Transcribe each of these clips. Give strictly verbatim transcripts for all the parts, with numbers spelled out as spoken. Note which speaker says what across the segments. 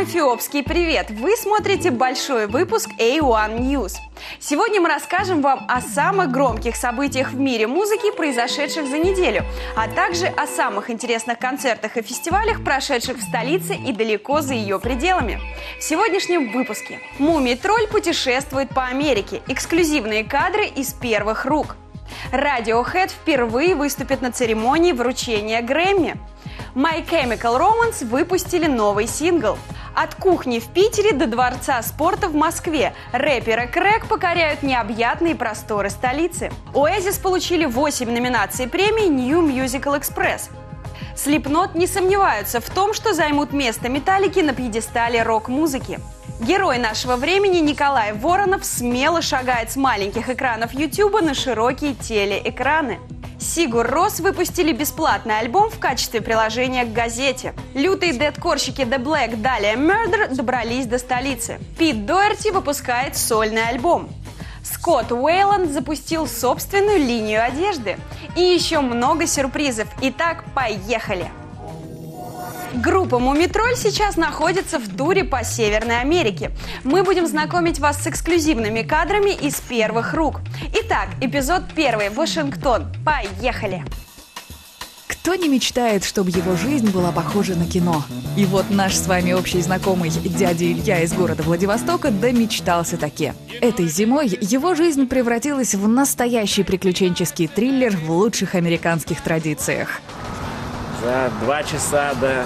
Speaker 1: эфиопский привет! Вы смотрите большой выпуск эй один News. Сегодня мы расскажем вам о самых громких событиях в мире музыки, произошедших за неделю, а также о самых интересных концертах и фестивалях, прошедших в столице и далеко за ее пределами. В сегодняшнем выпуске Мумий-тролль путешествует по Америке. Эксклюзивные кадры из первых рук. Radiohead впервые выступит на церемонии вручения Грэмми. My Chemical Romance выпустили новый сингл. От кухни в Питере до дворца спорта в Москве рэперы Крэк покоряют необъятные просторы столицы. Oasis получили восемь номинаций премии New Musical Express. Slipknot не сомневаются в том, что займут место Металлики на пьедестале рок-музыки. Герой нашего времени Николай Воронов смело шагает с маленьких экранов Ютуба на широкие телеэкраны. Сигур Рос выпустили бесплатный альбом в качестве приложения к газете. Лютые дэткорщики The Black Dahlia Murder добрались до столицы. Пит Доherty выпускает сольный альбом. Скотт Уэйланд запустил собственную линию одежды. И еще много сюрпризов. Итак, поехали! Группа Мумий-тролль сейчас находится в туре по Северной Америке. Мы будем знакомить вас с эксклюзивными кадрами из первых рук. Итак, эпизод первый. Вашингтон. Поехали!
Speaker 2: Кто не мечтает, чтобы его жизнь была похожа на кино? И вот наш с вами общий знакомый дядя Илья из города Владивостока домечтался таки. Этой зимой его жизнь превратилась в настоящий приключенческий триллер в лучших американских традициях.
Speaker 3: За два часа до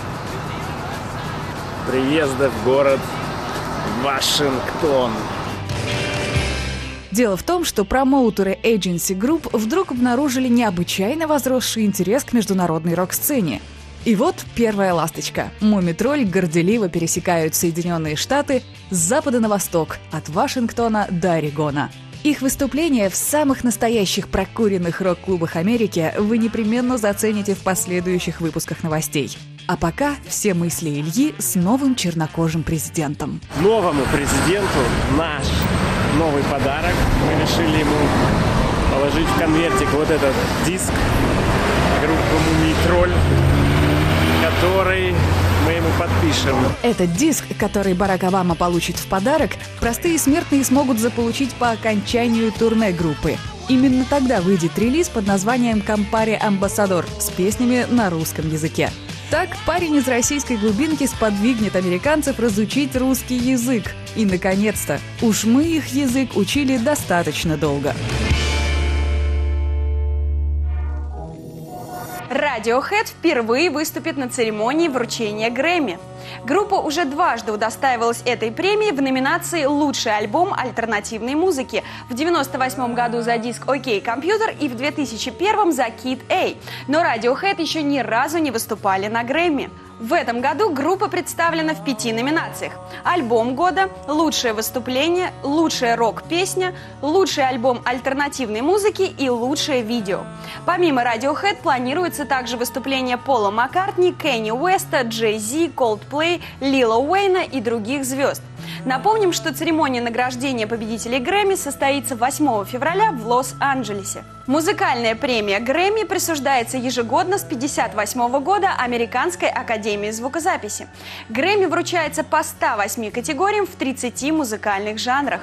Speaker 3: приезда в город Вашингтон.
Speaker 2: Дело в том, что промоутеры Agency Group вдруг обнаружили необычайно возросший интерес к международной рок-сцене. И вот первая ласточка. Мумий-тролль горделиво пересекают Соединенные Штаты с запада на восток, от Вашингтона до Орегона. Их выступления в самых настоящих прокуренных рок-клубах Америки вы непременно зацените в последующих выпусках новостей. А пока все мысли Ильи с новым чернокожим президентом.
Speaker 3: Новому президенту наш новый подарок. Мы решили ему положить в конвертик вот этот диск группы Мумий-тролль, который мы ему подпишем.
Speaker 2: Этот диск, который Барак Обама получит в подарок, простые смертные смогут заполучить по окончанию турне группы. Именно тогда выйдет релиз под названием «Campari Ambassador» с песнями на русском языке. Так парень из российской глубинки сподвигнет американцев разучить русский язык. И, наконец-то, уж мы их язык учили достаточно долго.
Speaker 1: Radiohead впервые выступит на церемонии вручения Грэмми. Группа уже дважды удостаивалась этой премии в номинации «Лучший альбом альтернативной музыки» в девяносто восьмом году за диск «Окей, компьютер» и в две тысячи первом за «Kid A». Но Radiohead еще ни разу не выступали на Грэмми. В этом году группа представлена в пяти номинациях: альбом года, лучшее выступление, лучшая рок-песня, лучший альбом альтернативной музыки и лучшее видео. Помимо Radiohead планируется также выступление Пола Маккартни, Кенни Уэста, Джей Зи, Coldplay, Лила Уэйна и других звезд. Напомним, что церемония награждения победителей Грэмми состоится восьмого февраля в Лос-Анджелесе. Музыкальная премия Грэмми присуждается ежегодно с пятьдесят восьмого года Американской академии звукозаписи. Грэмми вручается по ста восьми категориям в тридцати музыкальных жанрах.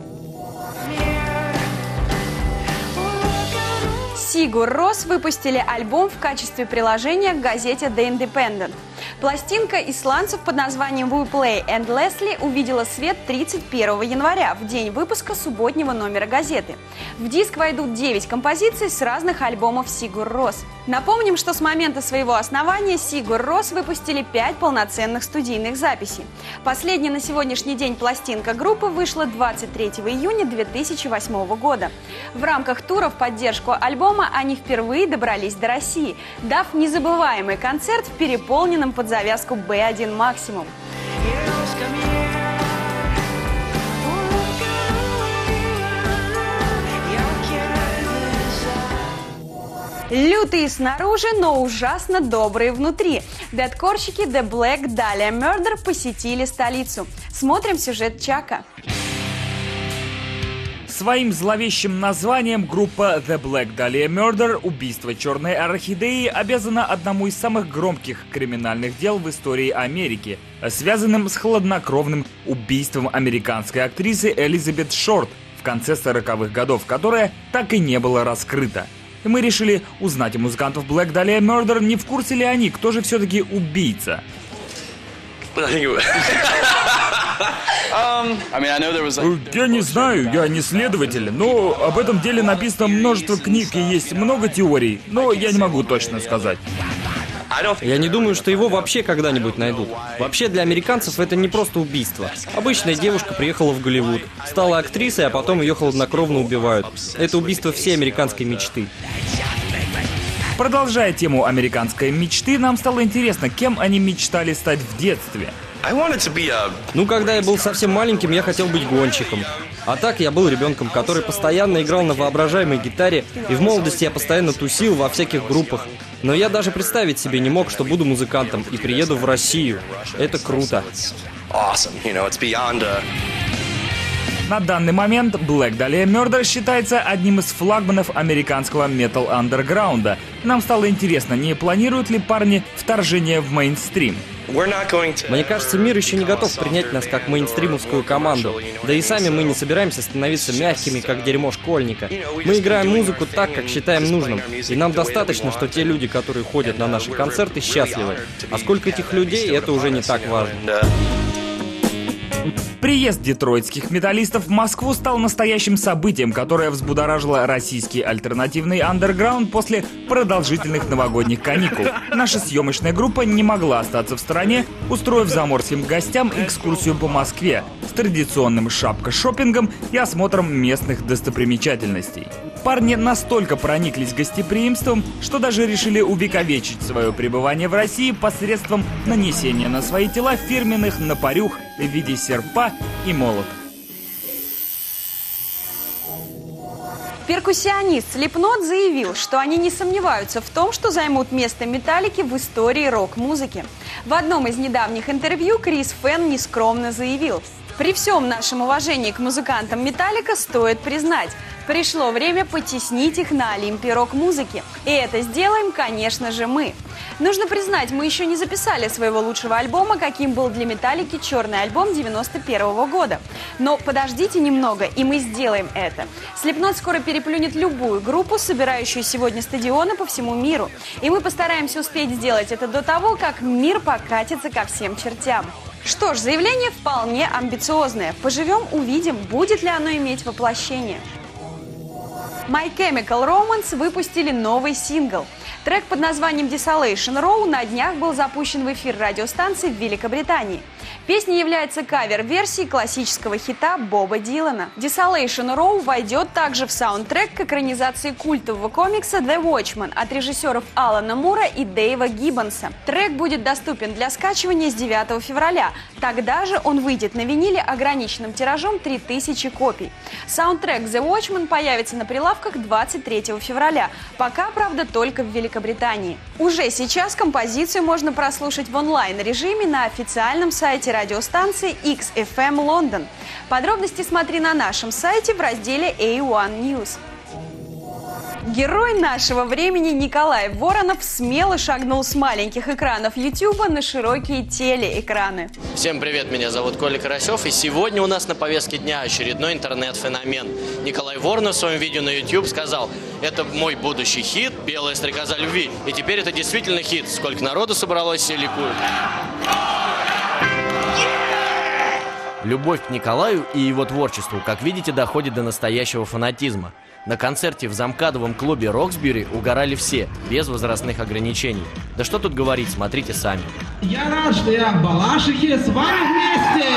Speaker 1: Сигур Рос выпустили альбом в качестве приложения к газете The Independent. Пластинка исландцев под названием We Play and Leslie увидела свет тридцать первого января, в день выпуска субботнего номера газеты. В диск войдут девять композиций с разных альбомов Сигур Рос. Напомним, что с момента своего основания Сигур Рос выпустили пять полноценных студийных записей. Последняя на сегодняшний день пластинка группы вышла двадцать третьего июня две тысячи восьмого года. В рамках тура в поддержку альбома они впервые добрались до России, дав незабываемый концерт в переполненном под завязку би один максимум. Лютые снаружи, но ужасно добрые внутри. Дэткорщики The Black Dahlia Murder посетили столицу. Смотрим сюжет Чака.
Speaker 4: Своим зловещим названием группа The Black Dahlia Murder «Убийство черной орхидеи» обязана одному из самых громких криминальных дел в истории Америки, связанным с хладнокровным убийством американской актрисы Элизабет Шорт в конце сороковых годов, которое так и не было раскрыто. И мы решили узнать у музыкантов Black Dahlia Murder, не в курсе ли они, кто же все-таки убийца. Я не знаю, я не следователь, но об этом деле написано множество книг и есть много теорий, но я не могу точно сказать.
Speaker 5: Я не думаю, что его вообще когда-нибудь найдут. Вообще для американцев это не просто убийство. Обычная девушка приехала в Голливуд, стала актрисой, а потом ее хладнокровно убивают. Это убийство всей американской мечты.
Speaker 4: Продолжая тему американской мечты, нам стало интересно, кем они мечтали стать в детстве.
Speaker 5: Ну, когда я был совсем маленьким, я хотел быть гонщиком. А так я был ребенком, который постоянно играл на воображаемой гитаре, и в молодости я постоянно тусил во всяких группах. Но я даже представить себе не мог, что буду музыкантом и приеду в Россию. Это круто.
Speaker 4: На данный момент Black Dahlia Murder считается одним из флагманов американского метал-андерграунда. Нам стало интересно, не планируют ли парни вторжение в мейнстрим.
Speaker 5: Мне кажется, мир еще не готов принять нас как мейнстримовскую команду. Да и сами мы не собираемся становиться мягкими, как дерьмо школьника. Мы играем музыку так, как считаем нужным. И нам достаточно, что те люди, которые ходят на наши концерты, счастливы. А сколько этих людей, это уже не так важно.
Speaker 4: Приезд детройтских металлистов в Москву стал настоящим событием, которое взбудоражило российский альтернативный андерграунд после продолжительных новогодних каникул. Наша съемочная группа не могла остаться в стороне, устроив заморским гостям экскурсию по Москве с традиционным шапко-шоппингом и осмотром местных достопримечательностей. Парни настолько прониклись гостеприимством, что даже решили увековечить свое пребывание в России посредством нанесения на свои тела фирменных напорюх в виде серпа и молота.
Speaker 1: Перкуссионист Slipknot заявил, что они не сомневаются в том, что займут место Металлики в истории рок-музыки. В одном из недавних интервью Крис Фэн нескромно заявил: «При всем нашем уважении к музыкантам Металлика стоит признать, пришло время потеснить их на Олимпе рок-музыки. И это сделаем, конечно же, мы. Нужно признать, мы еще не записали своего лучшего альбома, каким был для Металлики черный альбом девяносто первого года. Но подождите немного, и мы сделаем это. Slipknot скоро переплюнет любую группу, собирающую сегодня стадионы по всему миру. И мы постараемся успеть сделать это до того, как мир покатится ко всем чертям». Что ж, заявление вполне амбициозное. Поживем, увидим, будет ли оно иметь воплощение. My Chemical Romance выпустили новый сингл. Трек под названием Desolation Row на днях был запущен в эфир радиостанции в Великобритании. Песня является кавер-версией классического хита Боба Дилана. Desolation Row войдет также в саундтрек к экранизации культового комикса The Watchmen от режиссеров Алана Мура и Дэйва Гиббонса. Трек будет доступен для скачивания с девятого февраля. Тогда же он выйдет на виниле ограниченным тиражом три тысячи копий. Саундтрек The Watchmen появится на прилавках двадцать третьего февраля. Пока, правда, только в Великобритании. Уже сейчас композицию можно прослушать в онлайн-режиме на официальном сайте радиостанции икс эф эм Лондон. Подробности смотри на нашем сайте в разделе эй один News. Герой нашего времени Николай Воронов смело шагнул с маленьких экранов Ютуба на широкие телеэкраны.
Speaker 6: Всем привет, меня зовут Коля Карасев, и сегодня у нас на повестке дня очередной интернет-феномен. Николай Воронов в своем видео на YouTube сказал: «Это мой будущий хит «Белая стрекоза любви». И теперь это действительно хит. Сколько народу собралось, все ликуют». Любовь к Николаю и его творчеству, как видите, доходит до настоящего фанатизма. На концерте в замкадовом клубе Роксбери угорали все, без возрастных ограничений. Да что тут говорить, смотрите сами.
Speaker 7: Я рад, что я в Балашихе с вами вместе!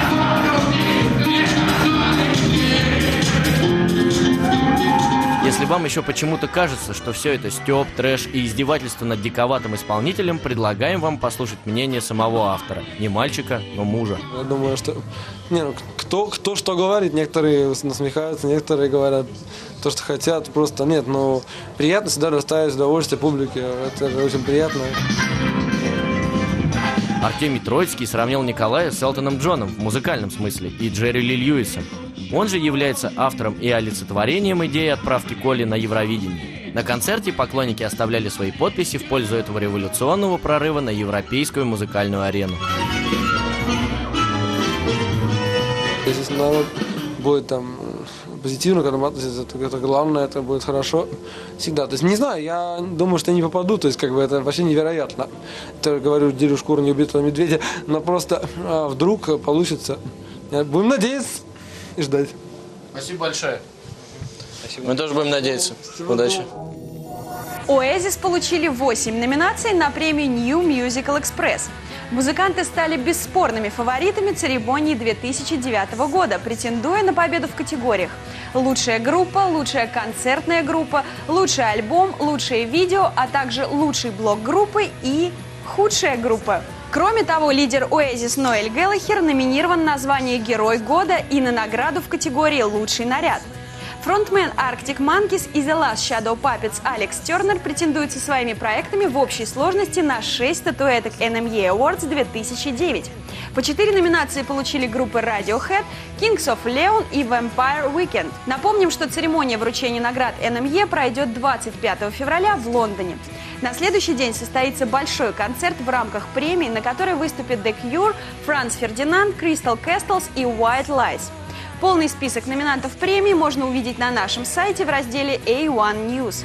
Speaker 6: Если вам вам еще почему-то кажется, что все это стёб, трэш и издевательство над диковатым исполнителем, предлагаем вам послушать мнение самого автора. Не мальчика, но мужа.
Speaker 8: Я думаю, что... Не, ну, кто, кто что говорит, некоторые насмехаются, некоторые говорят то, что хотят, просто нет. Но приятно всегда доставить удовольствие публике, это очень приятно.
Speaker 6: Артемий Троицкий сравнил Николая с Элтоном Джоном в музыкальном смысле и Джерри Ли Льюисом. Он же является автором и олицетворением идеи отправки Коли на Евровидение. На концерте поклонники оставляли свои подписи в пользу этого революционного прорыва на европейскую музыкальную арену.
Speaker 8: Если народ будет там позитивно к этому относиться, это, это главное, это будет хорошо всегда. То есть не знаю, я думаю, что я не попаду, то есть как бы это вообще невероятно. Это, говорю, делю шкуру неубитого медведя, но просто а, вдруг получится. Будем надеяться и ждать.
Speaker 6: Спасибо большое. Спасибо. Мы тоже будем надеяться. Удачи.
Speaker 1: Oasis получили восемь номинаций на премию New Musical Express. Музыканты стали бесспорными фаворитами церемонии две тысячи девятого года, претендуя на победу в категориях «Лучшая группа», «Лучшая концертная группа», «Лучший альбом», «Лучшее видео», а также «Лучший блок группы» и «Худшая группа». Кроме того, лидер Oasis Ноэль Гэллахер номинирован на звание «Герой года» и на награду в категории «Лучший наряд». Фронтмен Arctic Monkeys и The Last Shadow Puppets Алекс Тернер претендует со своими проектами в общей сложности на шесть статуэток эн эм и Awards две тысячи девять. По четыре номинации получили группы Radiohead, Kings of Leon и Vampire Weekend. Напомним, что церемония вручения наград эн эм и пройдет двадцать пятого февраля в Лондоне. На следующий день состоится большой концерт в рамках премии, на которой выступят The Cure, Франц Фердинанд, Crystal Castles и White Lies. Полный список номинантов премии можно увидеть на нашем сайте в разделе эй один News.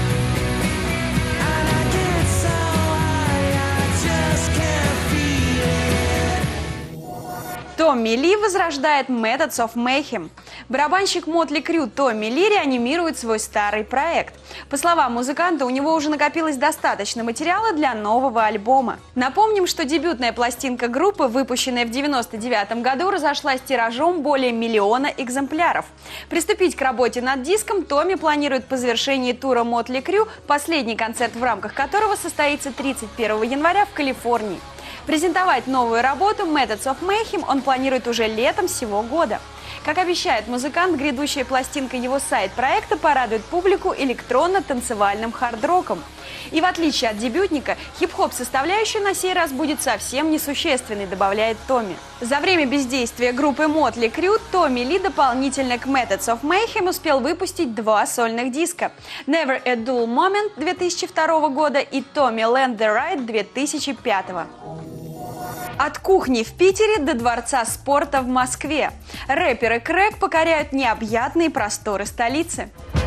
Speaker 1: Томми Ли возрождает Methods of Mayhem. Барабанщик Мотли Крю Томми Ли реанимирует свой старый проект. По словам музыканта, у него уже накопилось достаточно материала для нового альбома. Напомним, что дебютная пластинка группы, выпущенная в девяносто девятом году, разошлась тиражом более миллиона экземпляров. Приступить к работе над диском Томми планирует по завершении тура Мотли Крю, последний концерт в рамках которого состоится тридцать первого января в Калифорнии. Презентовать новую работу Methods of Mayhem он планирует уже летом сего года. Как обещает музыкант, грядущая пластинка его сайт-проекта порадует публику электронно-танцевальным хард-роком. И в отличие от дебютника, хип-хоп-составляющая на сей раз будет совсем несущественной, добавляет Томми. За время бездействия группы Мотли Крю Томми Ли дополнительно к Methods of Mayhem успел выпустить два сольных диска – Never a Dull Moment две тысячи второго года и Tommy Land the Ride две тысячи пятого. От кухни в Питере до дворца спорта в Москве. Рэперы Крэк покоряют необъятные просторы столицы.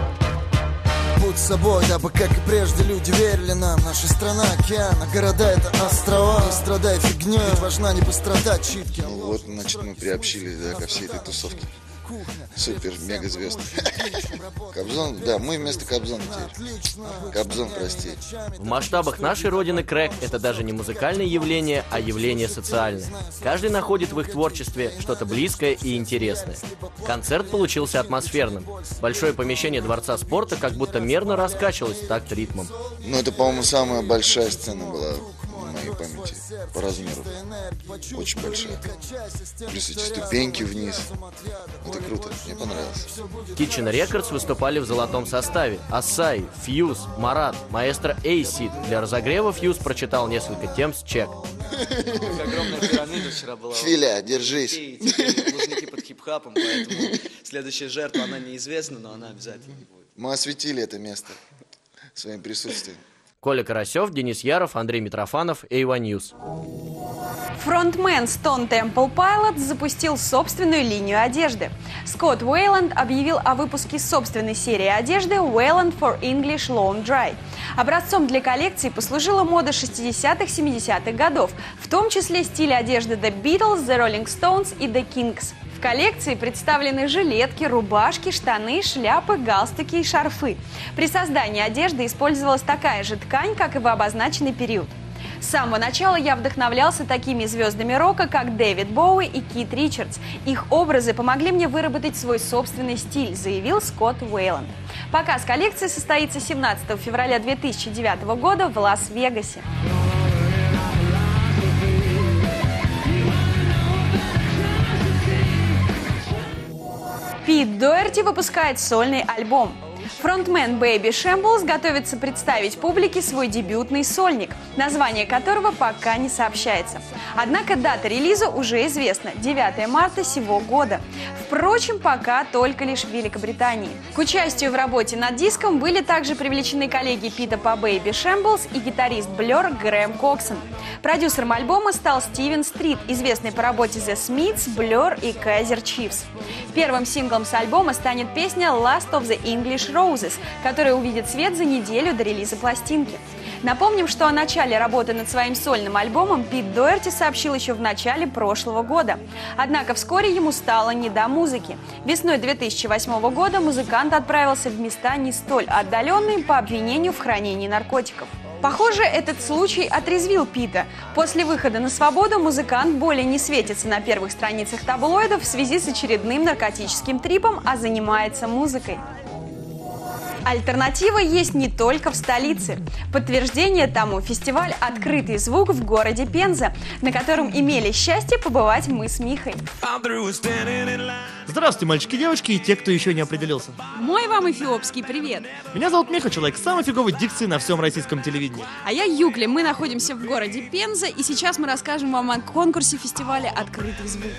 Speaker 9: Будь собой, дабы, как и прежде, люди верили нам. Наша страна, океан, а города — это острова. Не страдай фигней, ведь важна не пострадать читки.
Speaker 10: Ну вот, значит, мы приобщились, да, ко всей этой тусовке. Супер, мега звезд. Кобзон, да, мы вместо Кобзона теперь. Кобзон, прости.
Speaker 6: В масштабах нашей родины Крэк — это даже не музыкальное явление, а явление социальное. Каждый находит в их творчестве что-то близкое и интересное. Концерт получился атмосферным. Большое помещение Дворца спорта как будто мерно раскачивалось в такт ритмом.
Speaker 10: Ну, это, по-моему, самая большая сцена была в моей памяти по размеру. Очень большая. Плюс эти ступеньки вниз. Это круто, мне понравилось.
Speaker 6: Kitchen Records выступали в золотом составе. Ассай, Фьюз, Марат, маэстро Эйсид. Для разогрева Фьюз прочитал несколько тем с чек.
Speaker 11: Огромная пирамида вчера была.
Speaker 10: Филя, держись.
Speaker 11: Лужники под хип-хапом, поэтому следующая жертва, она неизвестна, но она обязательно будет.
Speaker 10: Мы осветили это место своим присутствием.
Speaker 6: Коля Карасев, Денис Яров, Андрей Митрофанов, эй один News.
Speaker 1: Фронтмен Stone Temple Pilots запустил собственную линию одежды. Скотт Уэйланд объявил о выпуске собственной серии одежды Wayland for English Long Dry. Образцом для коллекции послужила мода шестидесятых-семидесятых годов, в том числе стиль одежды The Beatles, The Rolling Stones и The Kinks. В коллекции представлены жилетки, рубашки, штаны, шляпы, галстуки и шарфы. При создании одежды использовалась такая же ткань, как и в обозначенный период. С самого начала я вдохновлялся такими звездами рока, как Дэвид Боуи и Кит Ричардс. Их образы помогли мне выработать свой собственный стиль, заявил Скотт Уэйланд. Показ коллекции состоится семнадцатого февраля две тысячи девятого года в Лас-Вегасе. Пит Доherty выпускает сольный альбом. Фронтмен Baby Shambles готовится представить публике свой дебютный сольник, название которого пока не сообщается. Однако дата релиза уже известна – девятого марта сего года. Впрочем, пока только лишь в Великобритании. К участию в работе над диском были также привлечены коллеги Пита по Baby Shambles и гитарист Blur Грэм Коксон. Продюсером альбома стал Стивен Стрит, известный по работе The Smiths, Blur и Kaiser Chiefs. Первым синглом с альбома станет песня Last of the English Roses, которая увидит свет за неделю до релиза пластинки. Напомним, что о начале работы над своим сольным альбомом Пит Доherty сообщил еще в начале прошлого года. Однако вскоре ему стало не до музыки. Весной две тысячи восьмого года музыкант отправился в места не столь отдаленные по обвинению в хранении наркотиков. Похоже, этот случай отрезвил Пита. После выхода на свободу музыкант более не светится на первых страницах таблоидов в связи с очередным наркотическим трипом, а занимается музыкой. Альтернатива есть не только в столице. Подтверждение тому фестиваль «Открытый звук» в городе Пенза, на котором имели счастье побывать мы с Михой.
Speaker 12: Здравствуйте, мальчики и девочки, и те, кто еще не определился.
Speaker 13: Мой вам эфиопский привет.
Speaker 12: Меня зовут Миха, человек с самой фиговой дикцией на всем российском телевидении.
Speaker 13: А я Юкли, мы находимся в городе Пенза, и сейчас мы расскажем вам о конкурсе фестиваля «Открытый звук».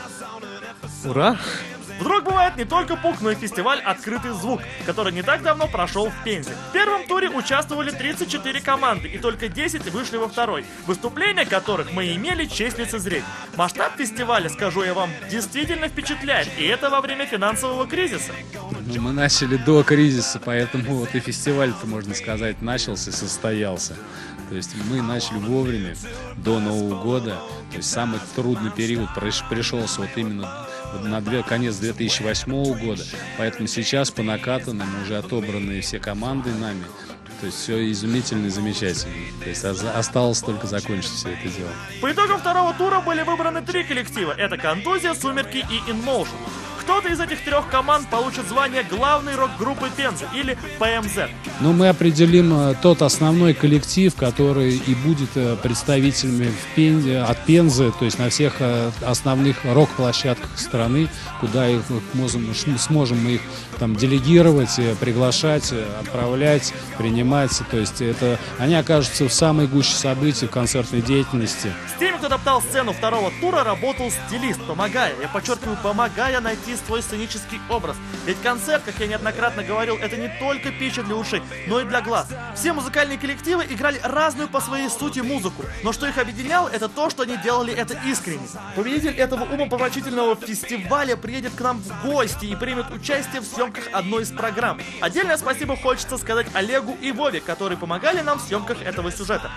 Speaker 12: Ура! Вдруг бывает не только пук, но и фестиваль «Открытый звук», который не так давно прошел в Пензе. В первом туре участвовали тридцать четыре команды, и только десять вышли во второй, выступления которых мы имели честь лицезреть. Масштаб фестиваля, скажу я вам, действительно впечатляет, и это во время финансового кризиса.
Speaker 14: Ну, мы начали до кризиса, поэтому вот и фестиваль-то, можно сказать, начался и состоялся. То есть мы начали вовремя, до Нового года. То есть самый трудный период пришелся вот именно на две, конец две тысячи восьмого года. Поэтому сейчас по накатанным уже отобраны все команды нами. То есть все изумительно и замечательно. То есть осталось только закончить все это дело.
Speaker 12: По итогам второго тура были выбраны три коллектива. Это «Контузия», «Сумерки» и «Инмоушен». Кто-то из этих трех команд получит звание главной рок-группы Пензы или пэ эм зет.
Speaker 14: Ну, мы определим тот основной коллектив, который и будет представителями в Пензе, от Пензы, то есть на всех основных рок-площадках страны, куда их можем, сможем мы их там делегировать, приглашать, отправлять, принимать. То есть это они окажутся в самой гуще событий в концертной деятельности.
Speaker 12: С теми, кто топтал сцену второго тура, работал стилист, помогая, я подчеркиваю, помогая найти свой сценический образ. Ведь концерт, как я неоднократно говорил, это не только пища для ушей, но и для глаз. Все музыкальные коллективы играли разную по своей сути музыку, но что их объединяло, это то, что они делали это искренне. Победитель этого умопомрачительного фестиваля приедет к нам в гости и примет участие в съемках одной из программ. Отдельное спасибо хочется сказать Олегу и Вове, которые помогали нам в съемках этого сюжета.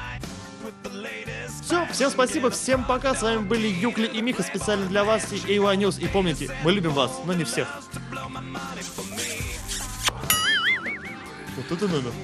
Speaker 12: Все, всем спасибо, всем пока. С вами были Юкли и Миха специально для вас и эй уан News. И помните, мы любим вас, но не всех. Вот это номер.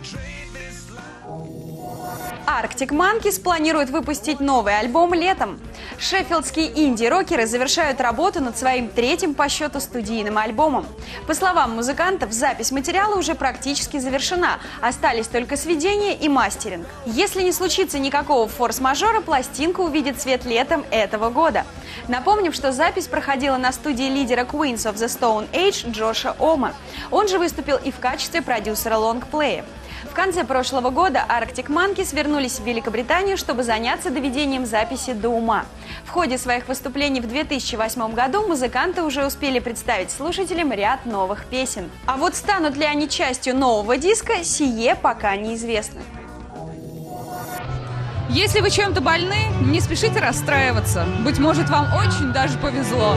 Speaker 1: Arctic Monkeys планирует выпустить новый альбом летом. Шеффилдские инди-рокеры завершают работу над своим третьим по счету студийным альбомом. По словам музыкантов, запись материала уже практически завершена, остались только сведения и мастеринг. Если не случится никакого форс-мажора, пластинка увидит свет летом этого года. Напомним, что запись проходила на студии лидера Queens of the Stone Age Джоша Ома. Он же выступил и в качестве продюсера лонгплея. В конце прошлого года Arctic Monkeys вернулись в Великобританию, чтобы заняться доведением записи до ума. В ходе своих выступлений в две тысячи восьмом году музыканты уже успели представить слушателям ряд новых песен. А вот станут ли они частью нового диска, сие пока неизвестно.
Speaker 2: Если вы чем-то больны, не спешите расстраиваться. Быть может, вам очень даже повезло.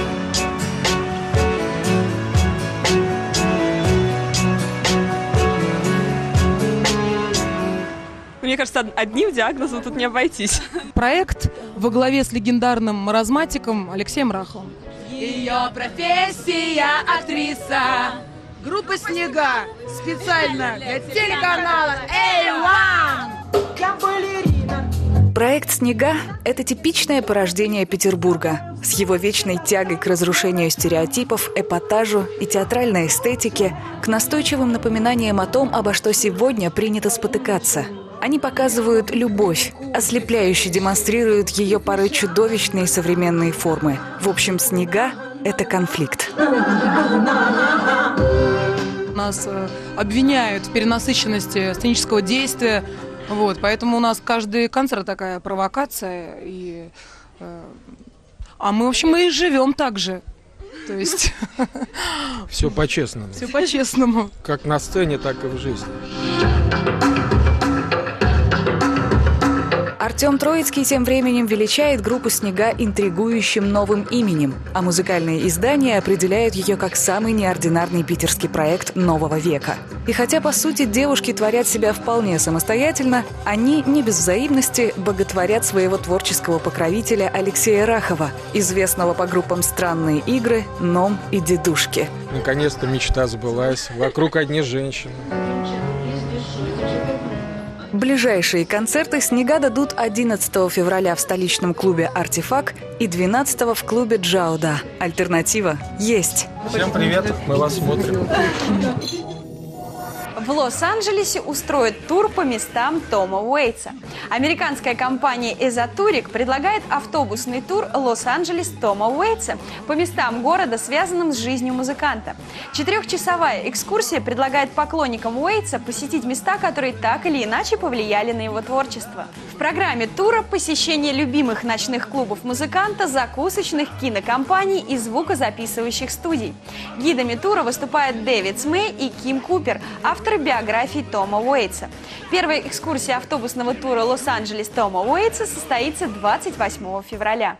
Speaker 13: Мне кажется, одним диагнозом тут не обойтись.
Speaker 15: Проект во главе с легендарным маразматиком Алексеем Раховым.
Speaker 16: Ее профессия актриса. Группа «Снега» специально для телеканала эй уан. Я балерина.
Speaker 2: Проект «Снега» — это типичное порождение Петербурга. С его вечной тягой к разрушению стереотипов, эпатажу и театральной эстетике, к настойчивым напоминаниям о том, обо что сегодня принято спотыкаться. Они показывают любовь, ослепляюще демонстрируют ее порой чудовищные современные формы. В общем, «Снега» — это конфликт.
Speaker 15: Нас э, обвиняют в перенасыщенности сценического действия, вот, поэтому у нас каждый концерт такая провокация, и, э, а мы, в общем, мы и живем так же. То есть...
Speaker 17: Все по-честному.
Speaker 15: Все по-честному.
Speaker 17: Как на сцене, так и в жизни.
Speaker 2: Артем Троицкий тем временем величает группу «Снега» интригующим новым именем, а музыкальные издания определяют ее как самый неординарный питерский проект нового века. И хотя, по сути, девушки творят себя вполне самостоятельно, они, не без взаимности, боготворят своего творческого покровителя Алексея Рахова, известного по группам «Странные игры», «Ном» и «Дедушки».
Speaker 17: Наконец-то мечта сбылась. Вокруг одни женщины.
Speaker 2: Ближайшие концерты «Снега» дадут одиннадцатого февраля в столичном клубе «Артефакт» и двенадцатого в клубе «Джауда». Альтернатива есть.
Speaker 17: Всем привет, мы вас смотрим.
Speaker 1: В Лос-Анджелесе устроит тур по местам Тома Уэйтса. Американская компания «Эзотурик» предлагает автобусный тур «Лос-Анджелес Тома Уэйтса» по местам города, связанным с жизнью музыканта. Четырехчасовая экскурсия предлагает поклонникам Уэйтса посетить места, которые так или иначе повлияли на его творчество. В программе тура посещение любимых ночных клубов музыканта, закусочных, кинокомпаний и звукозаписывающих студий. Гидами тура выступают Дэвид Смей и Ким Купер, авторы биографии Тома Уэйтса. Первая экскурсия автобусного тура «Лос-Анджелес Тома Уэйтса» состоится двадцать восьмого февраля.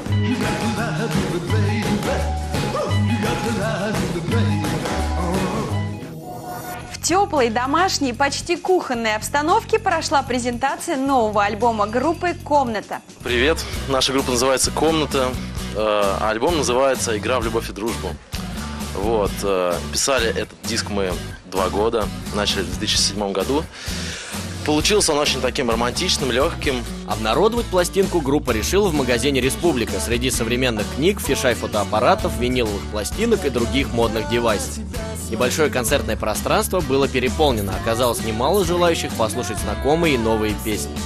Speaker 1: В теплой, домашней, почти кухонной обстановке прошла презентация нового альбома группы «Комната».
Speaker 18: Привет, наша группа называется «Комната», а альбом называется «Игра в любовь и дружбу». Вот, писали этот диск мы два года, начали в две тысячи седьмом году. Получился он очень таким романтичным, легким.
Speaker 5: Обнародовать пластинку группа решила в магазине «Республика» среди современных книг, фишай фотоаппаратов, виниловых пластинок и других модных девайсов. Небольшое концертное пространство было переполнено, оказалось немало желающих послушать знакомые и новые песни.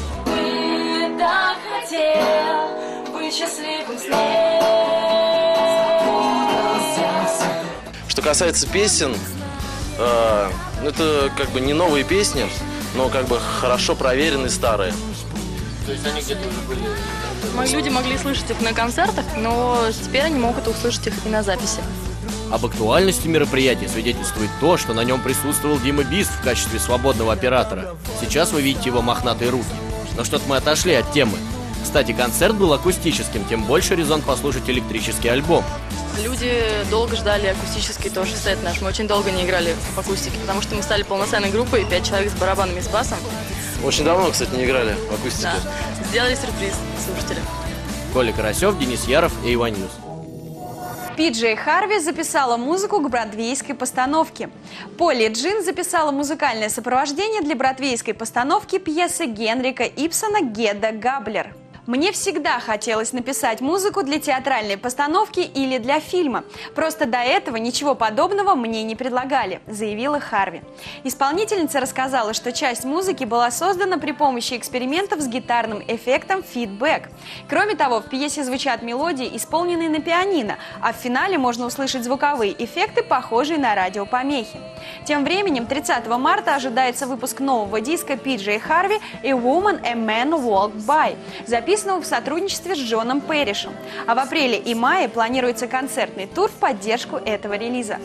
Speaker 18: Что касается песен, э, это как бы не новые песни, но как бы хорошо проверенные старые.
Speaker 19: То есть они где-то уже были? Люди могли слышать их на концертах, но теперь они могут услышать их и на записи.
Speaker 5: Об актуальности мероприятия свидетельствует то, что на нем присутствовал Дима Бист в качестве свободного оператора. Сейчас вы видите его мохнатые руки. Но что-то мы отошли от темы. Кстати, концерт был акустическим, тем больше резон послушать электрический альбом.
Speaker 19: Люди долго ждали акустический тоже сет наш. Мы очень долго не играли в акустике, потому что мы стали полноценной группой, пять человек с барабанами и с басом.
Speaker 18: Очень давно, кстати, не играли в акустике.
Speaker 19: Да, сделали сюрприз слушателям.
Speaker 5: Коля Карасев, Денис Яров, эй уан News.
Speaker 1: Пи Джей Харви записала музыку к бродвейской постановке. Полли Джин записала музыкальное сопровождение для бродвейской постановки пьесы Генрика Ибсона «Гедда Габлер». Мне всегда хотелось написать музыку для театральной постановки или для фильма. Просто до этого ничего подобного мне не предлагали, заявила Харви. Исполнительница рассказала, что часть музыки была создана при помощи экспериментов с гитарным эффектом фидбэк. Кроме того, в пьесе звучат мелодии, исполненные на пианино, а в финале можно услышать звуковые эффекты, похожие на радиопомехи. Тем временем, тридцатого марта ожидается выпуск нового диска Пи Джей Харви «A Woman, a Man Walked By», записанного в сотрудничестве с Джоном Пэришем. А в апреле и мае планируется концертный тур в поддержку этого релиза.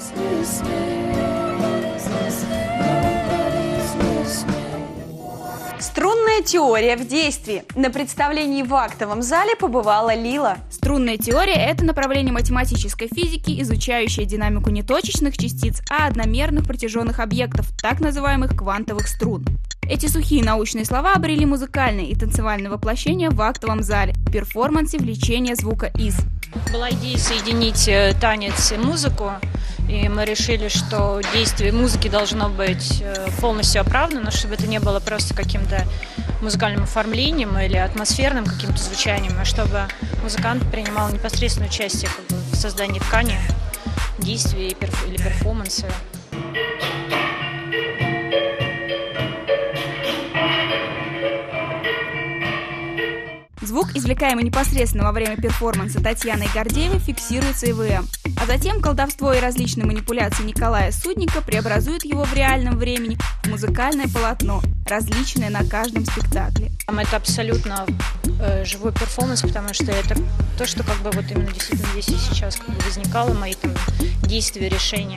Speaker 1: Струнная теория в действии. На представлении в актовом зале побывала Лила.
Speaker 20: Струнная теория – это направление математической физики, изучающее динамику не точечных частиц, а одномерных протяженных объектов, так называемых квантовых струн. Эти сухие научные слова обрели музыкальное и танцевальное воплощение в актовом зале, в перформансе «Влечение звука из».
Speaker 21: Была идея соединить танец и музыку, И мы решили, что действие музыки должно быть полностью оправдано, чтобы это не было просто каким-то музыкальным оформлением или атмосферным каким-то звучанием, а чтобы музыкант принимал непосредственное участие как бы, в создании ткани, действия или перформанса.
Speaker 20: Звук, извлекаемый непосредственно во время перформанса Татьяны Гордеевой, фиксируется ИВМ. А затем колдовство и различные манипуляции Николая Судника преобразуют его в реальном времени в музыкальное полотно, различное на каждом спектакле.
Speaker 21: Это абсолютно э, живой перформанс, потому что это то, что как бы вот именно действительно здесь и сейчас как бы возникало, мои там действия, решения.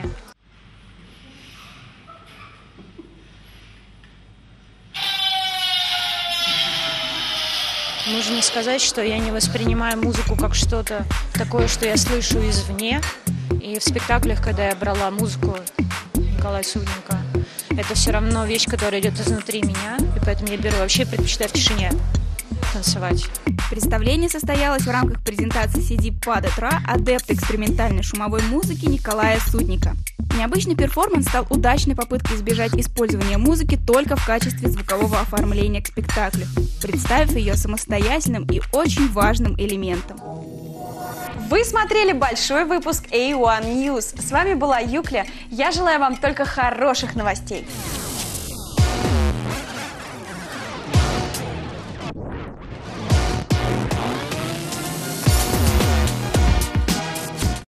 Speaker 21: Нужно сказать, что я не воспринимаю музыку как что-то такое, что я слышу извне. И в спектаклях, когда я брала музыку Николая Судника, это все равно вещь, которая идет изнутри меня. И поэтому я беру вообще, предпочитаю в тишине танцевать.
Speaker 20: Представление состоялось в рамках презентации си ди Падетра «Адепт экспериментальной шумовой музыки» Николая Судника. Необычный перформанс стал удачной попыткой избежать использования музыки только в качестве звукового оформления к спектаклю, представив ее самостоятельным и очень важным элементом.
Speaker 1: Вы смотрели большой выпуск эй уан News. С вами была Юкля. Я желаю вам только хороших новостей.